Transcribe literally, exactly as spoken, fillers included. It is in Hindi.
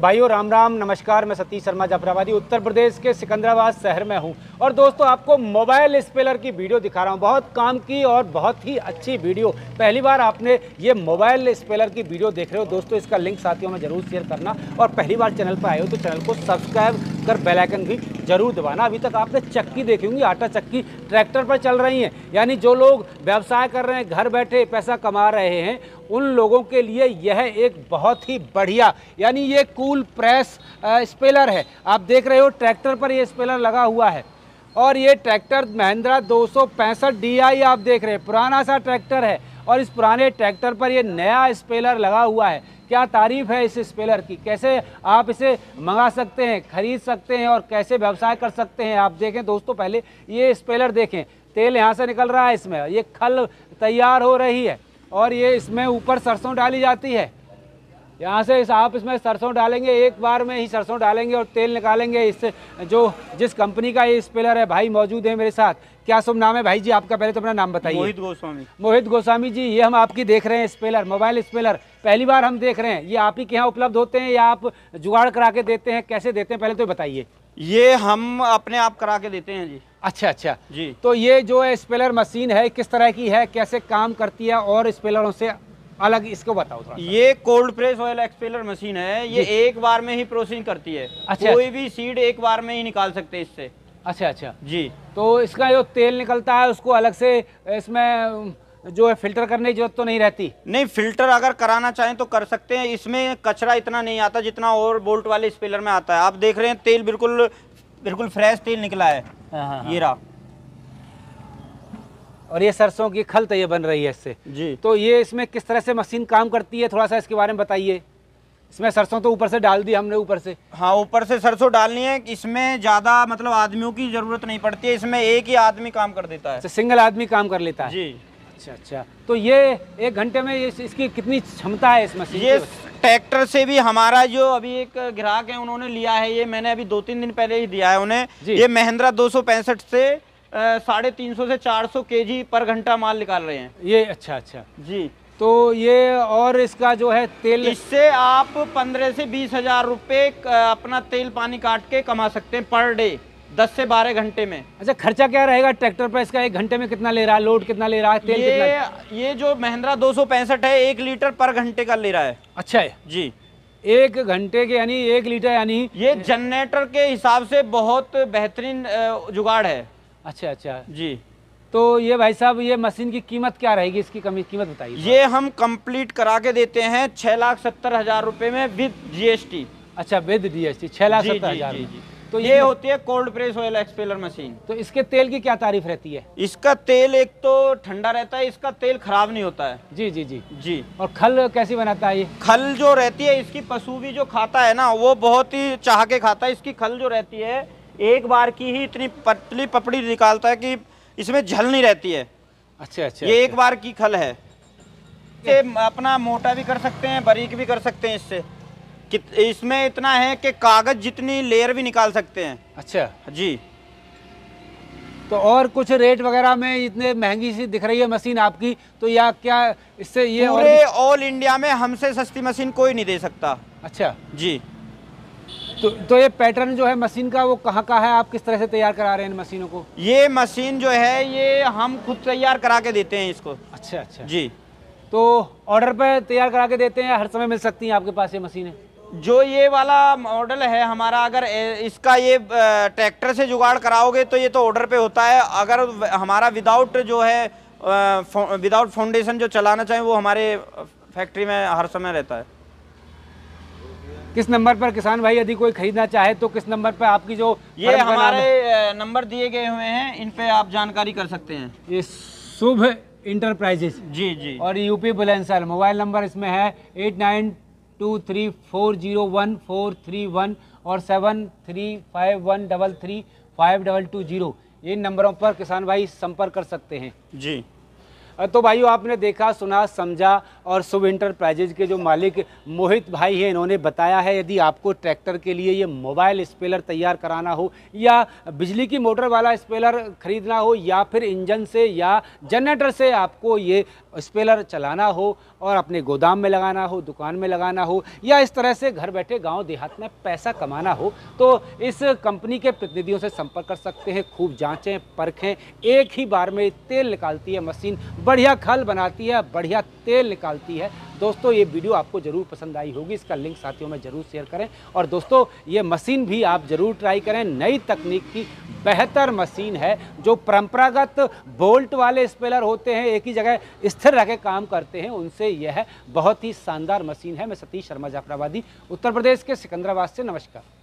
भाइयों राम राम नमस्कार। मैं सतीश शर्मा जाफराबादी उत्तर प्रदेश के सिकंदराबाद शहर में हूं और दोस्तों आपको मोबाइल स्पेलर की वीडियो दिखा रहा हूं। बहुत काम की और बहुत ही अच्छी वीडियो। पहली बार आपने ये मोबाइल स्पेलर की वीडियो देख रहे हो दोस्तों, इसका लिंक साथियों में जरूर शेयर करना और पहली बार चैनल पर आए हो तो चैनल को सब्सक्राइब कर बेल आइकन भी जरूर दबाना। अभी तक आपने चक्की देखी होंगी, आटा चक्की ट्रैक्टर पर चल रही हैं, यानी जो लोग व्यवसाय कर रहे हैं, घर बैठे पैसा कमा रहे हैं, उन लोगों के लिए यह एक बहुत ही बढ़िया यानी ये कूल प्रेस स्पेलर है। आप देख रहे हो ट्रैक्टर पर ये स्पेलर लगा हुआ है और ये ट्रैक्टर महिंद्रा दो सौ पैंसठ डी आई आप देख रहे हैं, पुराना सा ट्रैक्टर है और इस पुराने ट्रैक्टर पर ये नया स्पेलर लगा हुआ है। क्या तारीफ़ है इस स्पेलर की, कैसे आप इसे मंगा सकते हैं, खरीद सकते हैं और कैसे व्यवसाय कर सकते हैं। आप देखें दोस्तों, पहले ये स्पेलर देखें, तेल यहाँ से निकल रहा है, इसमें ये खल तैयार हो रही है और ये इसमें ऊपर सरसों डाली जाती है। यहाँ से इस आप इसमें सरसों डालेंगे, एक बार में ही सरसों डालेंगे और तेल निकालेंगे। इससे जो जिस कंपनी का ये स्पेलर है, भाई मौजूद है मेरे साथ। क्या शुभ नाम है भाई जी आपका, पहले तो अपना नाम बताइए। मोहित गोस्वामी। मोहित गोस्वामी जी, ये हम आपकी देख रहे हैं स्पेलर, मोबाइल स्पेलर पहली बार हम देख रहे हैं। ये आप ही के यहाँ उपलब्ध होते हैं या आप जुगाड़ करा के देते हैं, कैसे देते हैं पहले तो बताइए। ये हम अपने आप करा के देते हैं जी। अच्छा अच्छा जी। तो ये जो है स्पेलर मशीन है किस तरह की है, कैसे काम करती है और स्पेलरों से अलग इसको बताओ थोड़ा। ये cold press oil expeller machine है, ये एक बार में ही प्रोसेसिंग करती है। अच्छा, कोई भी सीड एक बार में ही निकाल सकते हैं इससे। अच्छा अच्छा जी। तो इसका जो तेल निकलता है उसको अलग से इसमें जो है फिल्टर करने की जरूरत तो नहीं रहती? नहीं, फिल्टर अगर कराना चाहें तो कर सकते हैं। इसमें कचरा इतना नहीं आता जितना और बोल्ट वाले स्पेलर में आता है। आप देख रहे हैं तेल बिल्कुल बिल्कुल फ्रेश तेल निकला है। हाँ, ये रहा। और ये सरसों की खल तो ये बन रही है इससे जी। तो ये इसमें किस तरह से मशीन काम करती है, थोड़ा सा इसके बारे में बताइए। इसमें सरसों तो ऊपर से डाल दी हमने, ऊपर से। हाँ, ऊपर से सरसों डालनी है। इसमें ज़्यादा मतलब आदमियों की ज़रूरत नहीं पड़ती है, इसमें एक ही आदमी काम कर देता है। सिंगल आदमी काम कर लेता है जी। अच्छा अच्छा तो ये एक घंटे में इस, इसकी कितनी क्षमता है इस मशीन? ये ट्रैक्टर से भी हमारा जो अभी एक ग्राहक है उन्होंने लिया है, ये मैंने अभी दो तीन दिन पहले ही दिया है उन्हें। ये महिंद्रा दो सौ पैंसठ से साढ़े तीन सौ से चार सौ केजी पर घंटा माल निकाल रहे हैं ये। अच्छा अच्छा जी। तो ये और इसका जो है तेल, इससे आप पंद्रह से बीस हजार रुपये अपना तेल पानी काट के कमा सकते हैं पर डे, दस से बारह घंटे में। अच्छा, खर्चा क्या रहेगा ट्रैक्टर पर इसका, एक घंटे में कितना ले रहा है, लोड कितना ले रहा है, तेल ये कितना? ये जो महिंद्रा दो सौ पैंसठ है एक लीटर पर घंटे का ले रहा है। अच्छा है जी। एक घंटे के यानी एक लीटर, यानी ये जनरेटर के हिसाब से बहुत बेहतरीन जुगाड़ है। अच्छा अच्छा जी। तो ये भाई साहब ये मशीन की कीमत क्या रहेगी, इसकी कमी कीमत बताइए। ये हम कंप्लीट करा के देते हैं छह लाख सत्तर हजार रुपए में विद जीएसटी। अच्छा, विद जीएसटी छह लाख सत्तर हजार। तो ये होती है cold press oil expeller machine. तो इसके तेल की क्या तारीफ रहती है? इसका तेल एक तो ठंडा रहता है, इसका तेल खराब नहीं होता है। जी जी जी जी। और खल कैसी बनाता है ये? खल जो रहती है इसकी, पशु भी जो खाता है ना वो बहुत ही चाह के खाता है। इसकी खल जो रहती है एक बार की ही इतनी पतली पपड़ी निकालता है कि इसमें झल नहीं रहती है। अच्छा अच्छा ये अच्छा। एक बार की खल है। ये अपना मोटा भी कर सकते हैं, बारीक भी कर सकते हैं इससे। इसमें इतना है कि कागज जितनी लेयर भी निकाल सकते हैं। अच्छा जी। तो और कुछ रेट वगैरह में इतने महंगी सी दिख रही है मशीन आपकी, तो या क्या इससे ये पूरे ऑल इंडिया में हमसे सस्ती मशीन कोई नहीं दे सकता। अच्छा जी। तो तो ये पैटर्न जो है मशीन का वो कहाँ का है, आप किस तरह से तैयार करा रहे हैं इन मशीनों को? ये मशीन जो है ये हम खुद तैयार करा के देते हैं इसको। अच्छा अच्छा जी। तो ऑर्डर पे तैयार करा के देते हैं, हर समय मिल सकती हैं आपके पास ये मशीनें? जो ये वाला मॉडल है हमारा, अगर इसका ये ट्रैक्टर से जुगाड़ कराओगे तो ये तो ऑर्डर पे होता है। अगर हमारा विदाउट जो है विदाउट फाउंडेशन जो चलाना चाहें वो हमारे फैक्ट्री में हर समय रहता है। किस नंबर पर किसान भाई यदि कोई खरीदना चाहे तो किस नंबर पर आपकी जो ये हमारे नंबर दिए गए हुए हैं, इन पे आप जानकारी कर सकते हैं। ये शुभ इंटरप्राइजेज। जी जी। और यूपी बुलंदशहर। मोबाइल नंबर इसमें है eight nine two three four zero one four three one और seven three five one double three five double two zero. इन नंबरों पर किसान भाई संपर्क कर सकते हैं। जी। तो भाइयों आपने देखा, सुना, समझा और शुभ इंटरप्राइजेज के जो मालिक मोहित भाई हैं इन्होंने बताया है, यदि आपको ट्रैक्टर के लिए ये मोबाइल स्पेलर तैयार कराना हो या बिजली की मोटर वाला स्पेलर खरीदना हो या फिर इंजन से या जनरेटर से आपको ये स्पेलर चलाना हो और अपने गोदाम में लगाना हो, दुकान में लगाना हो, या इस तरह से घर बैठे गांव देहात में पैसा कमाना हो, तो इस कंपनी के प्रतिनिधियों से संपर्क कर सकते हैं। खूब जांचें परखें, एक ही बार में तेल निकालती है मशीन, बढ़िया खल बनाती है, बढ़िया तेल निकालती है। दोस्तों ये वीडियो आपको ज़रूर पसंद आई होगी, इसका लिंक साथियों में ज़रूर शेयर करें। और दोस्तों ये मशीन भी आप ज़रूर ट्राई करें, नई तकनीक की बेहतर मशीन है। जो परंपरागत बोल्ट वाले स्पेलर होते हैं, एक ही जगह स्थिर रह के काम करते हैं, उनसे यह बहुत ही शानदार मशीन है। मैं सतीश शर्मा जाफराबादी, उत्तर प्रदेश के सिकंदराबाद से, नमस्कार।